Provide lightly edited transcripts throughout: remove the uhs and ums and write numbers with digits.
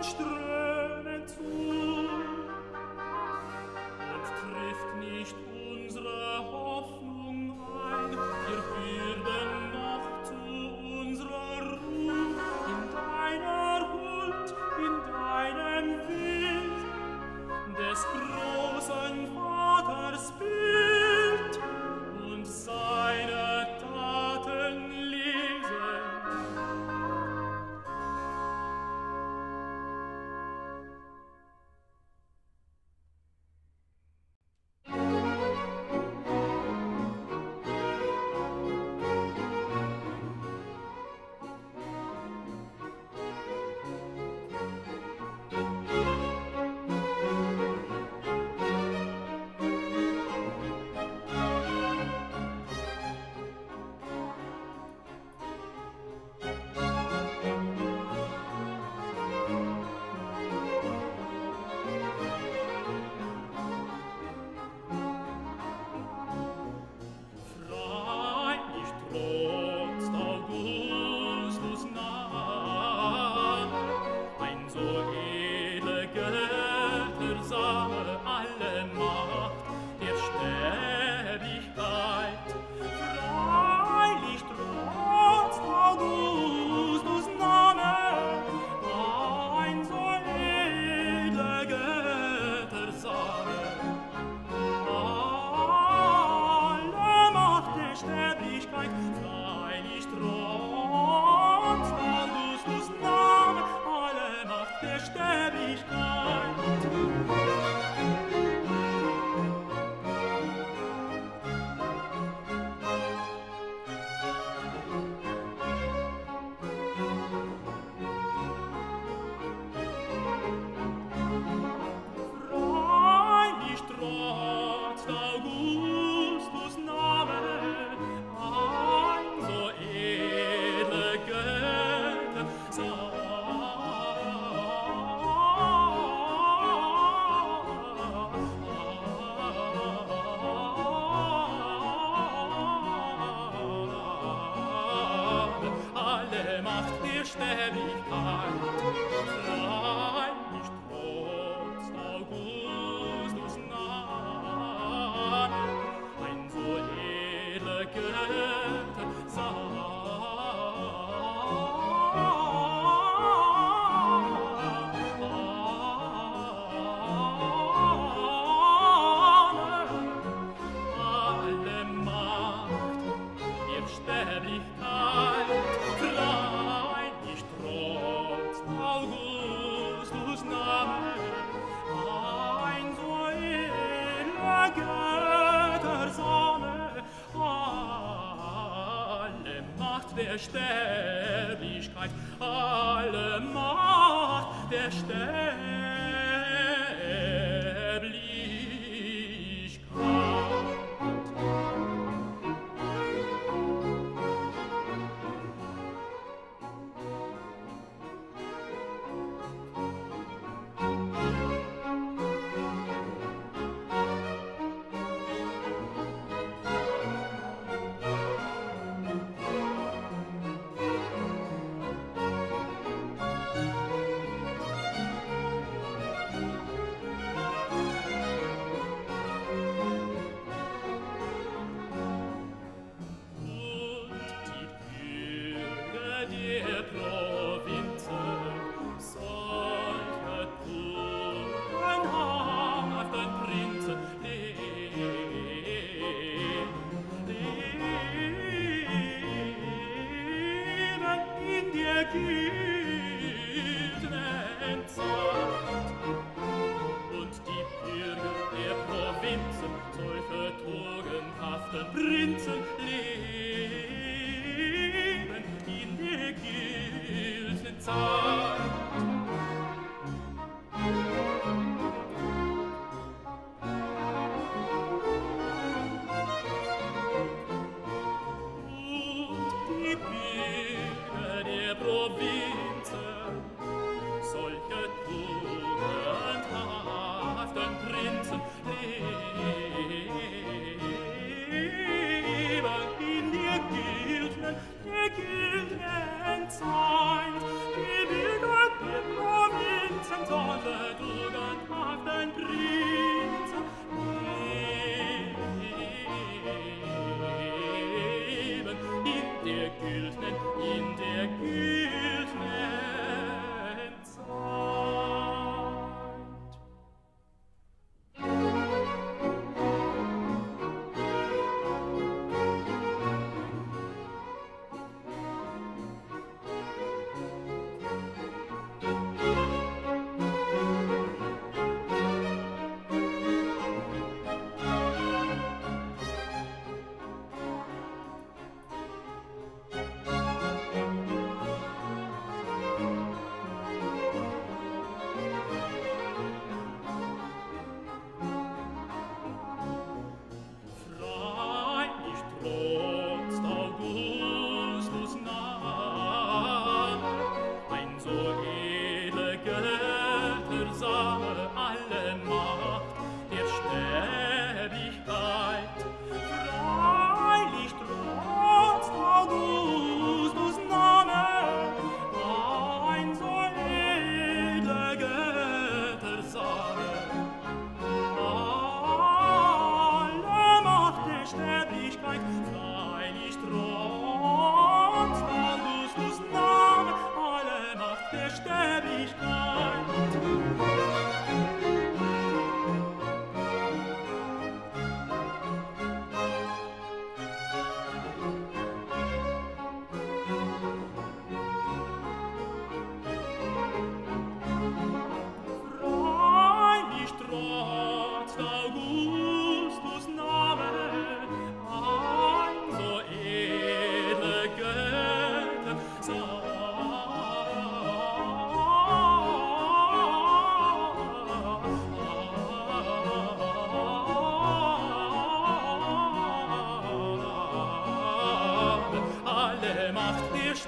strömen zu und trifft nicht unsere Hoffnung ein. Wir würden noch zu unserer Ruhe in deiner Huld, in deinem Wild, des großen Vaters Bild und seine Taten lesen. Der Sterblichkeit, alle Macht der Sterblichkeit.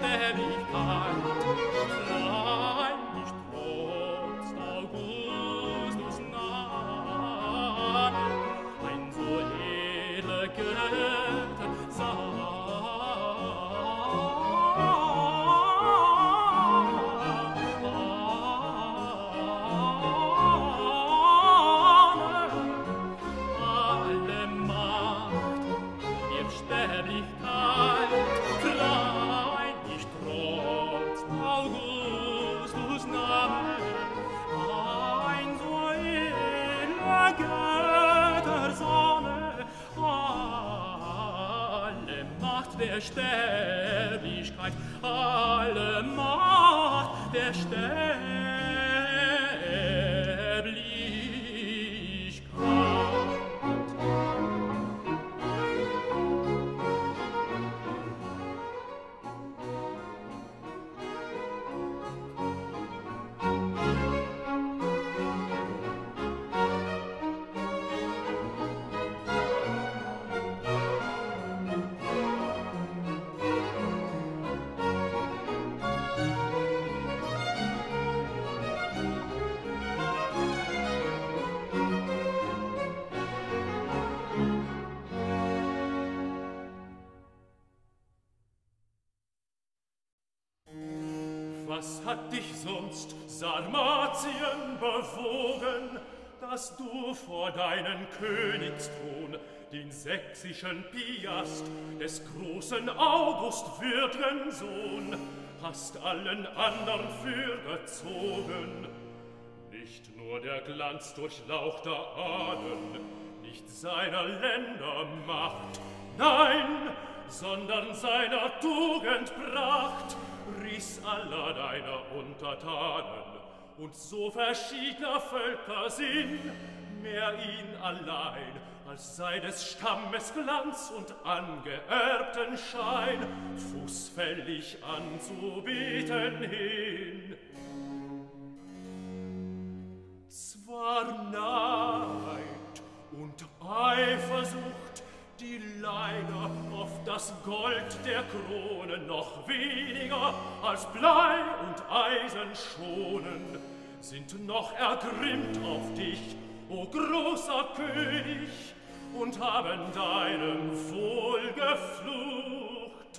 Sterblichkeit, rein nicht trotz Augustus Name, ein so edler Götter alle Macht der Sterblichkeit, frei nicht trotz Augustus Name, ein so edler Göttersonne, alle Macht der Sterblichkeit, alle Macht der Sterblichkeit. Was hat dich sonst, Sarmatien, bewogen, dass du vor deinen Königsthron den sächsischen Piast des großen August würd'gen Sohn hast allen andern fürgezogen? Nicht nur der Glanz durchlauchter Ahnen, nicht seiner Länder Macht, nein, sondern seiner Tugend Pracht, riss aller deiner Untertanen und so verschiedener Völker Sinn, mehr ihn allein, als sei des Stammes Glanz und angeerbten Schein, fußfällig anzubeten hin. Zwar Neid und Eifersucht, die leider auf das Gold der Krone noch weniger als Blei und Eisen schonen, sind noch ergrimmt auf dich, o großer König, und haben deinem Wohl geflucht.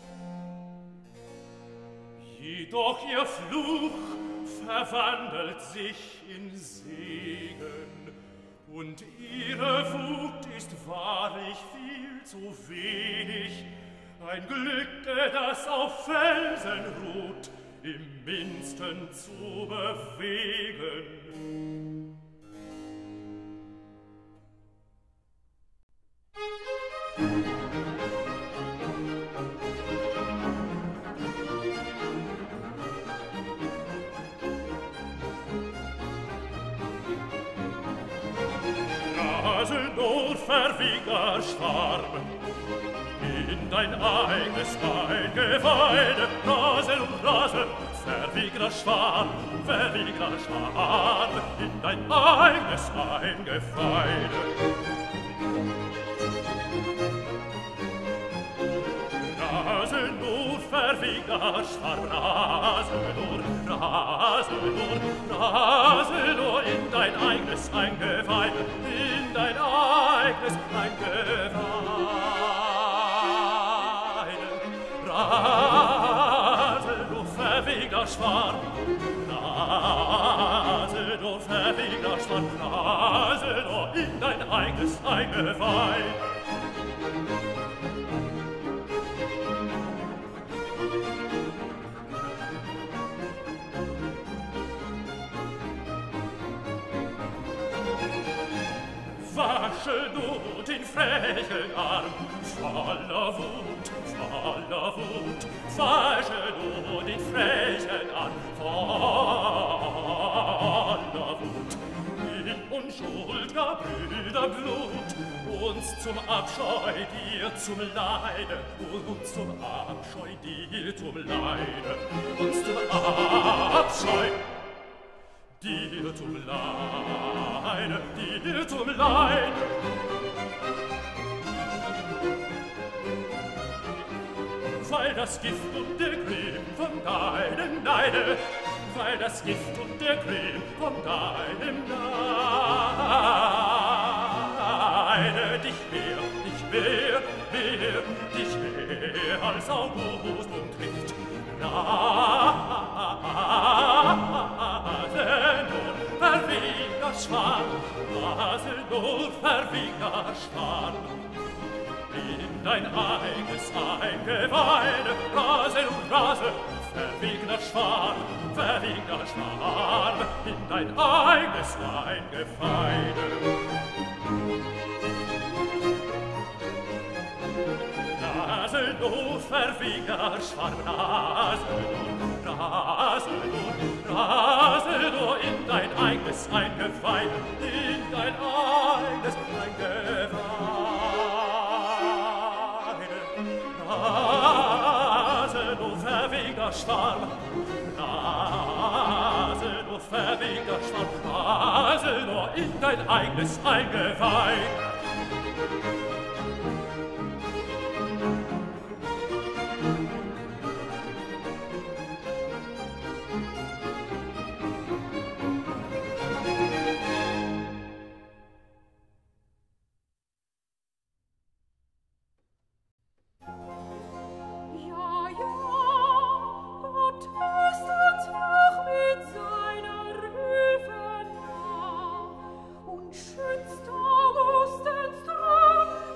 Jedoch ihr Fluch verwandelt sich in Segen, und ihre Wut ist wahrlich viel zu wenig, ein Glück, das auf Felsen ruht, im Minsten zu bewegen. Nur verwieger Schwarm in dein eigenes Eingeweide, Rasel und Rasel, verwieger Schwarm, in dein eigenes Eingeweide. Rasel nur verwieger Schwarm, Rasel nur in dein eigenes Eingeweide, in dein eigenes Eingeweide. Rasel nur verwieger Schwarm, Rasel nur verwieger Schwarm, Rasel nur in dein eigenes Eingeweide. Wasche du den frechen Arm, voller Wut, wasche du den frechen Arm, voller Wut. In unschuld'ger Brüder Blut, uns zum Abscheu, dir zum Leide, uns zum Abscheu, dir zum Leide, uns zum Abscheu, dir zum Leide, dir zum Leide. Weil weil das Gift und der Grimm von deinem Neide, weil das Gift und der Grimm von deinem Neide dich mehr, dich mehr als August und trifft. Nase nur verwieger Schwan, Nase nur verwieger Schwan, in dein eigenes Eingeweide, rase und rase, verwegner Schwan, in dein eigenes Eingeweide. Nasenloh, verwegner Schwan, Nasenloh, in dein eigenes Eingeweide, in dein eigenes Eingeweide. Nasenloh, verwegner Schwan, Nasenloh, in dein eigenes Eingeweide. Schützt Augustens Traum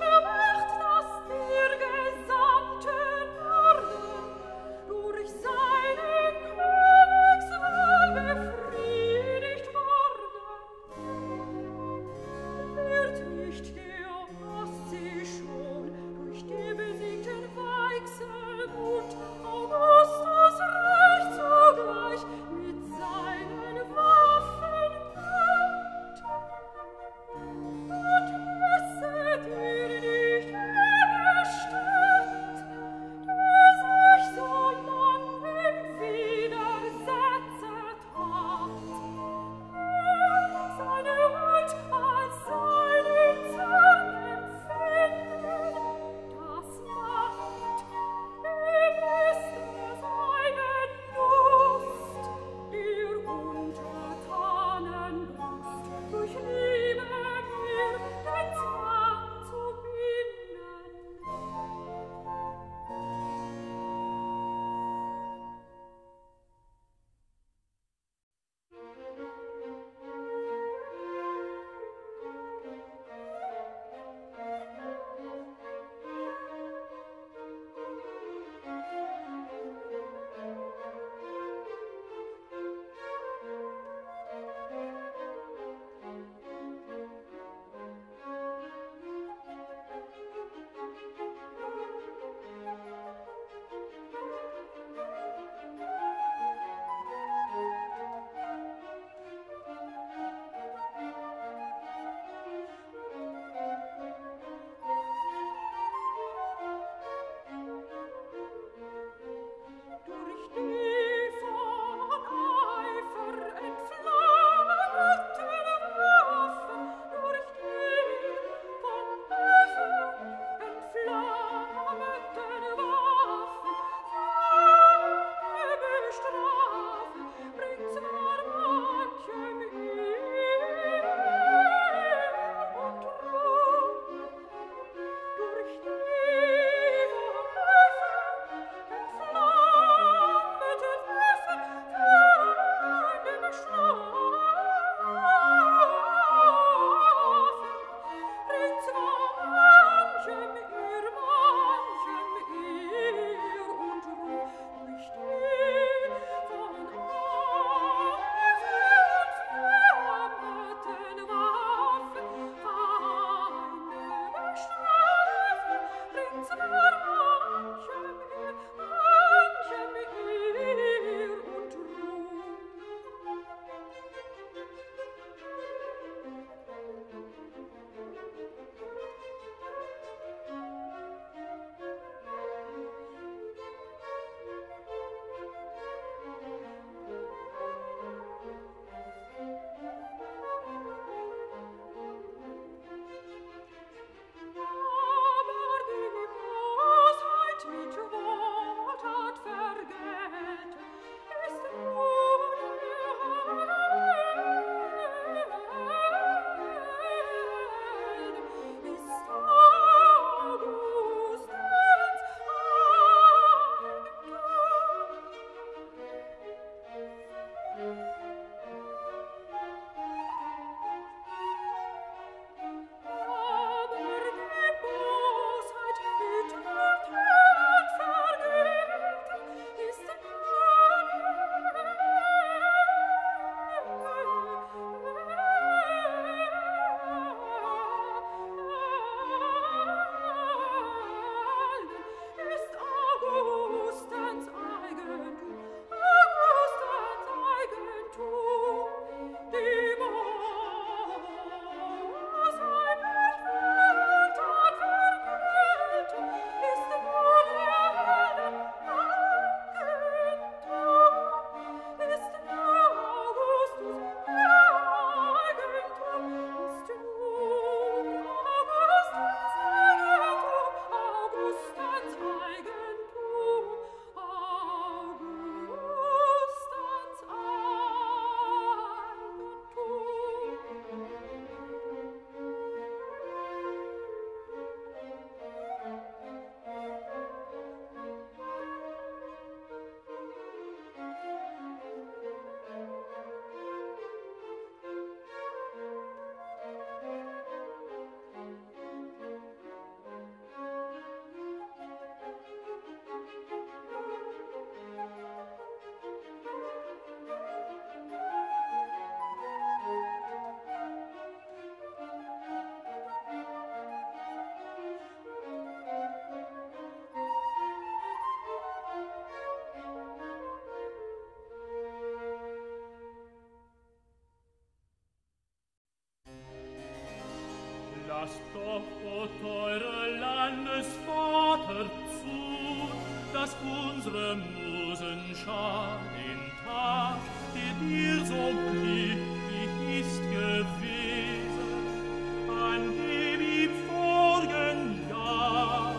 Lasst doch, o teure Landesvater, zu, dass unsere Musenschar den Tag, der dir so glücklich ist gewesen, an dem im vorigen Jahr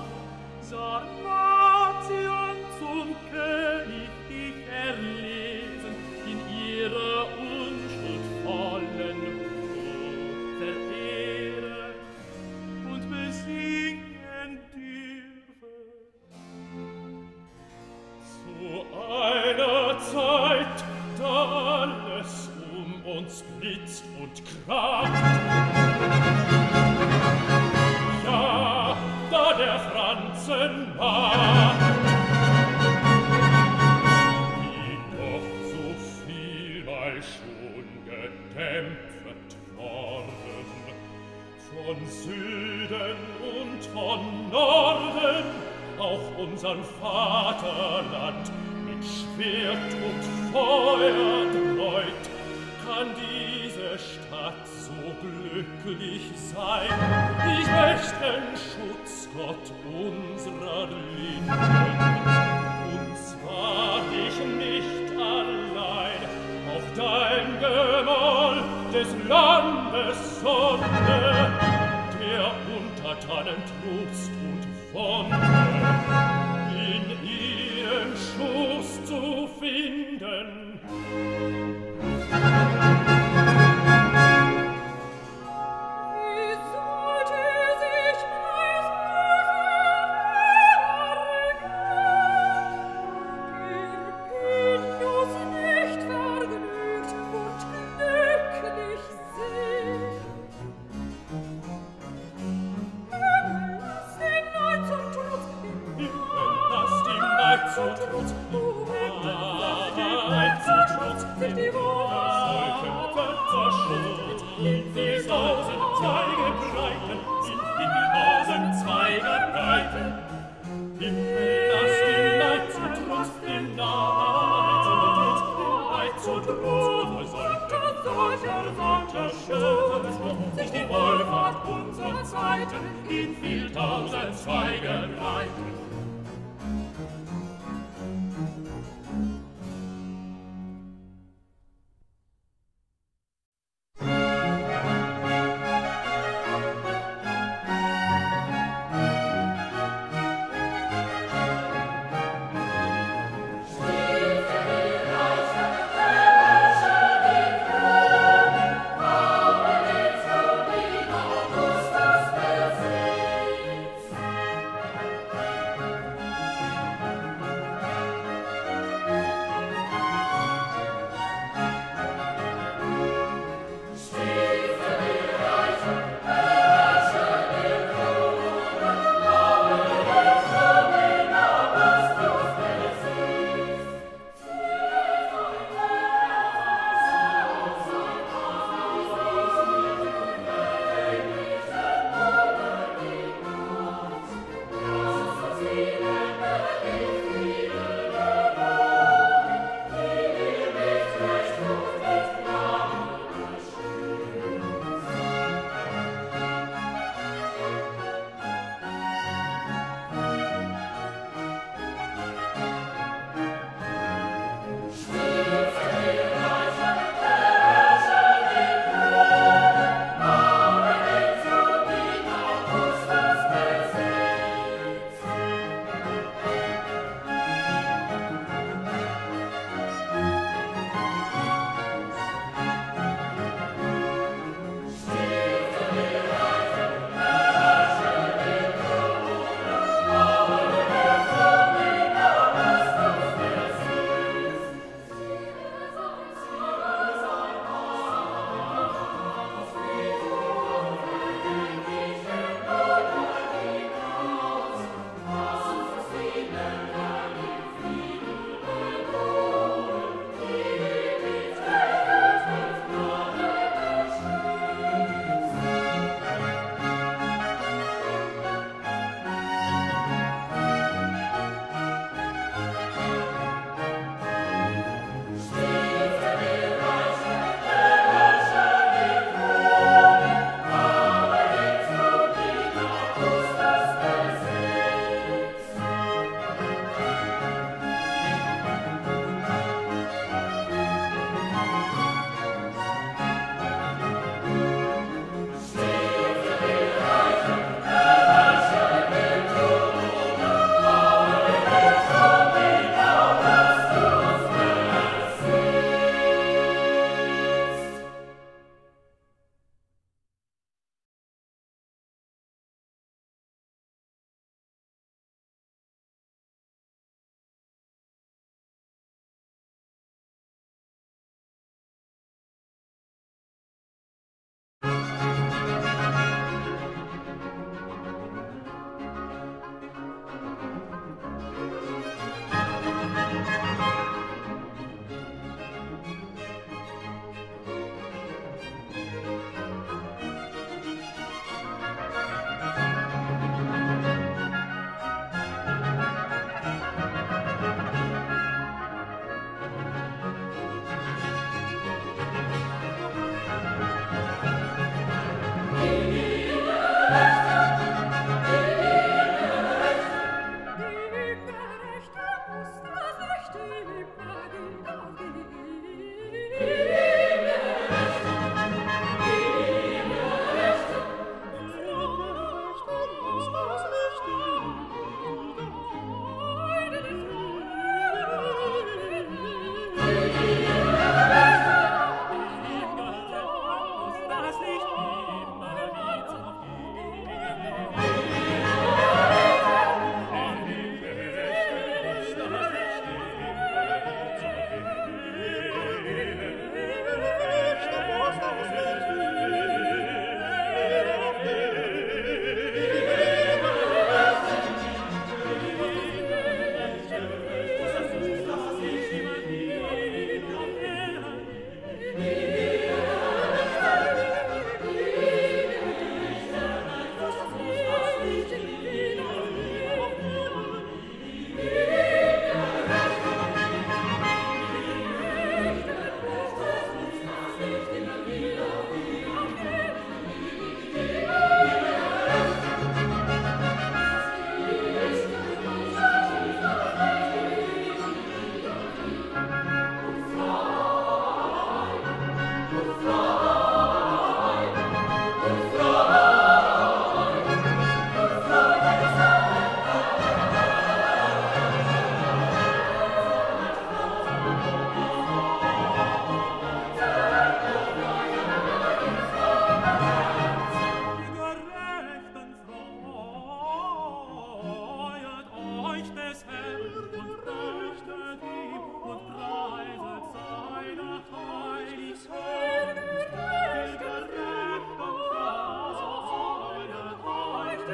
Sarmatien zum König dich erlesen, in ihrer unschuldvollen Ruhe verehren und besingen dürfen. Zu einer Zeit, da alles uns blitzt und kracht, ja, da der Franzen macht, die doch so vielmal schon gedämpft worden, von Süden und von Norden, auch unsern Vaterland mit Schwert und Feuer dreut, kann diese Stadt so glücklich sein. Ich möchte Schutzgott unserer Linden, und zwar ich nicht allein, auch dein Gemahl des Landes Sonne, der Untertanen Trost und Wonne in ihrem Schoß zu finden. Sich die Wohlfahrt unserer Zeiten in viel tausend Zweigen reiten.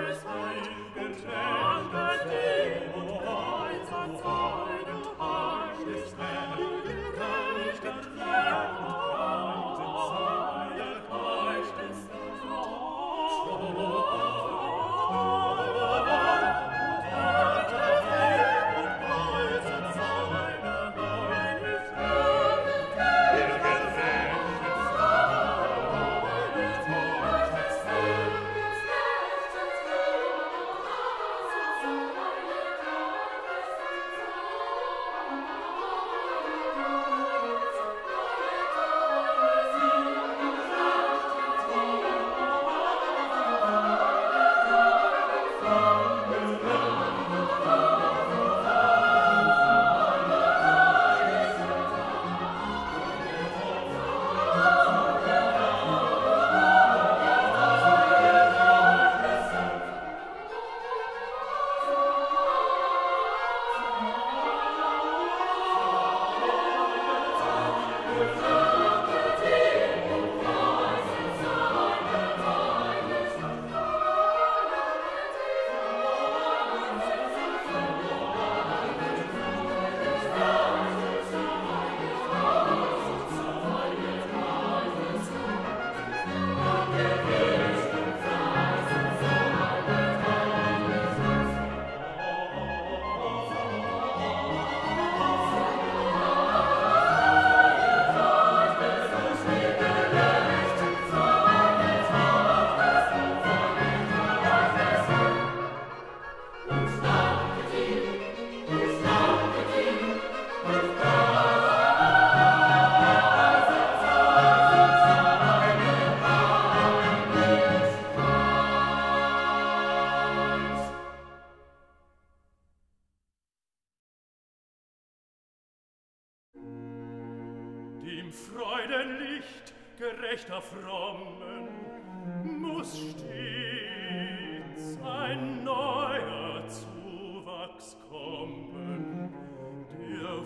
Im Freudenlicht gerechter Frommen muss stets ein neuer Zuwachs kommen, der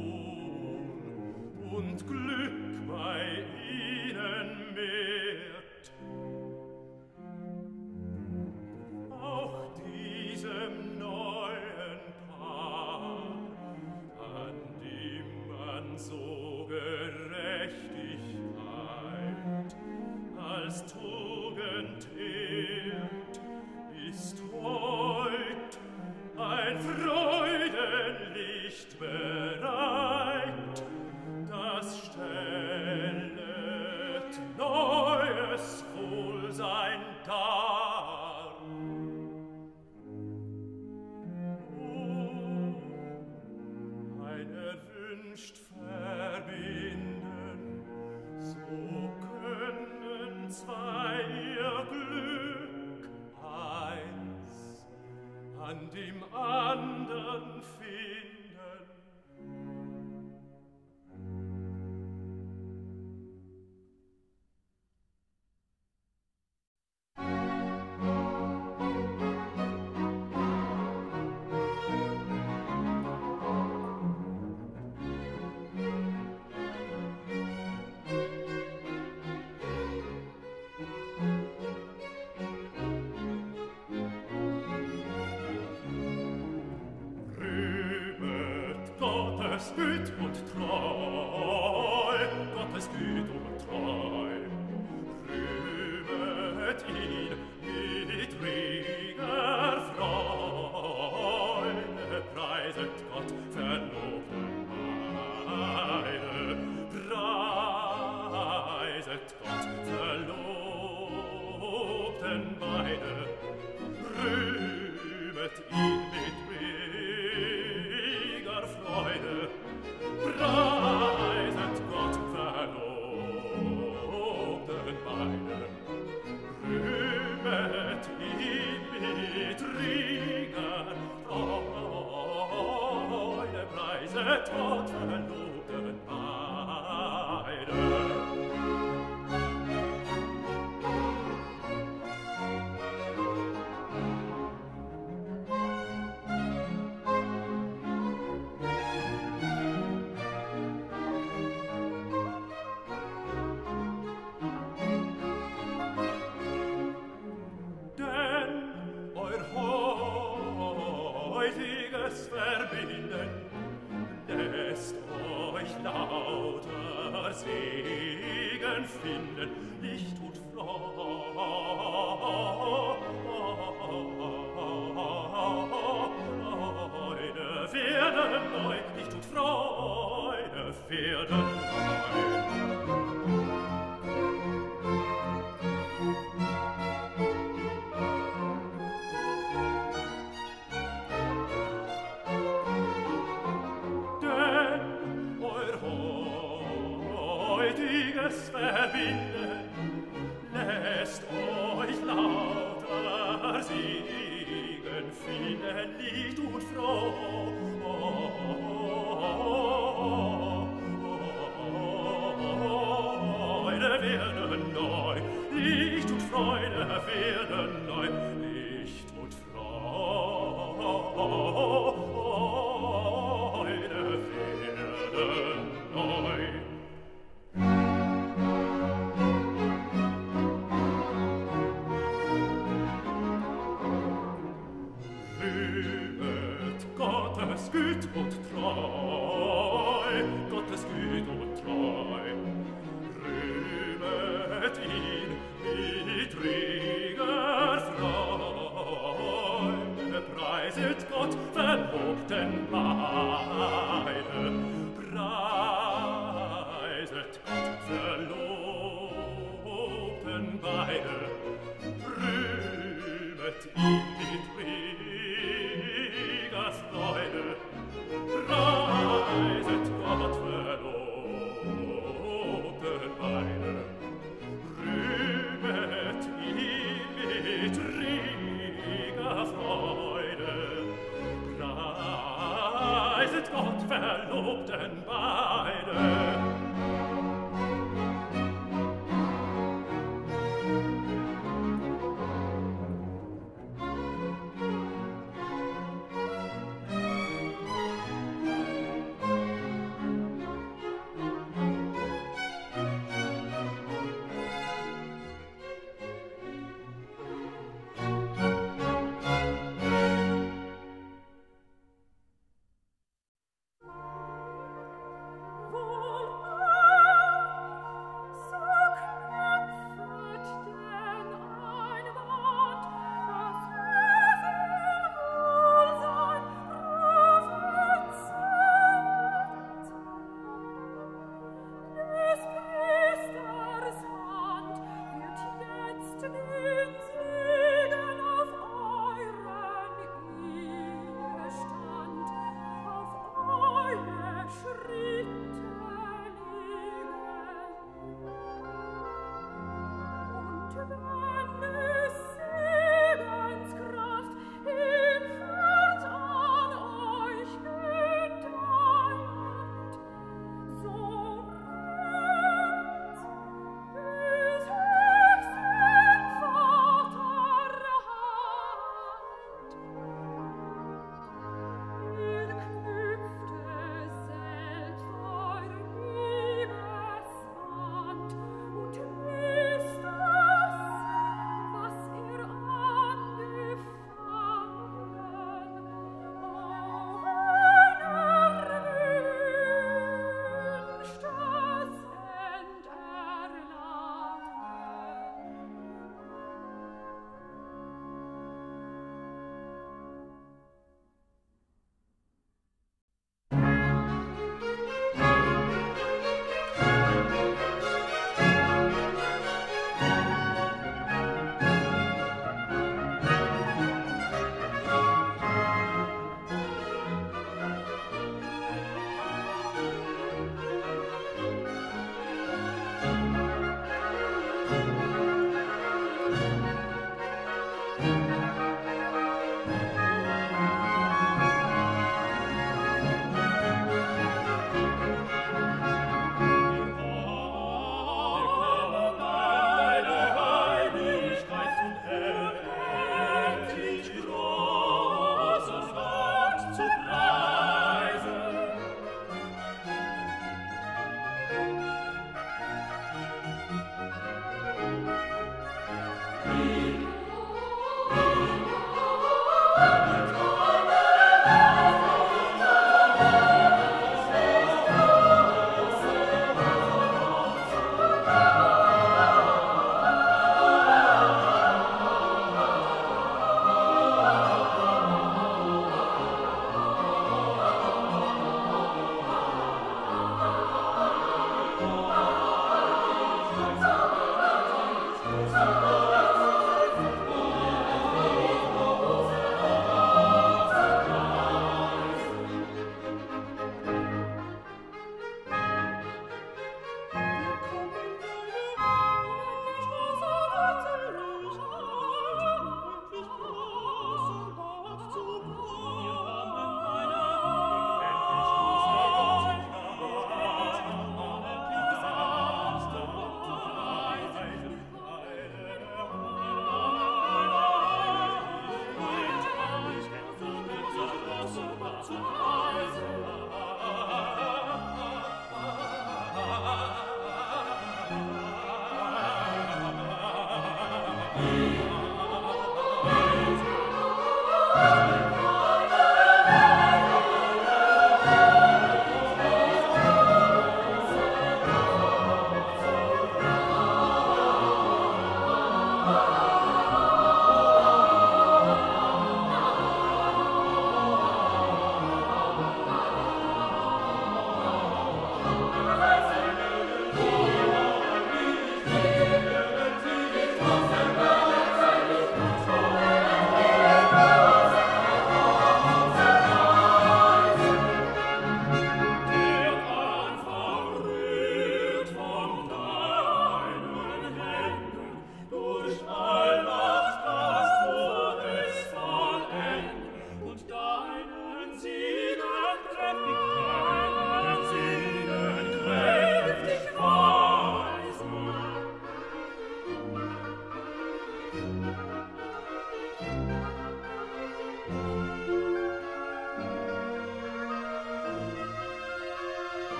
Wohl und Glück bei ihnen mehrt. Auch diesem neuen Paar, an dem man so Gerechtigkeit als Tugend ehrt, ist heut ein Freudenlicht bereit, das stellet neues Wohlsein dar. Oh, ein erwünscht verbinden, so können zwei ihr Glück eins an dem andern finden. Güt und treu, Gottes Güt und treu, rühmet ihn mit reger Freude, preiset Gott verlobten beide, preiset Gott verlobten beide, rühmet ihn mit reger Freude, preiset Gott verlobten beide, rühmet ihn mit reger Freude, preiset Gott verlobten beide. Segen finden, Licht und Freude werden neu, Licht und Freude werden neu. Heutiges Verbinden lässt euch lauter Segen finden, Licht und Freude werden neu, Licht und Freude werden neu, Licht und Freude werden neu. Gottes Güt und treu, Gottes Güt und treu. Rühmet ihn mit reger Freude, preiset Gott, verlobten beide. Preiset Gott, verlobten beide. Rühmet ihn mit reger Freude, preiset Gott, verlobten beide. Rühmet ihn mit reger Freude, preiset Gott, verlobten beide.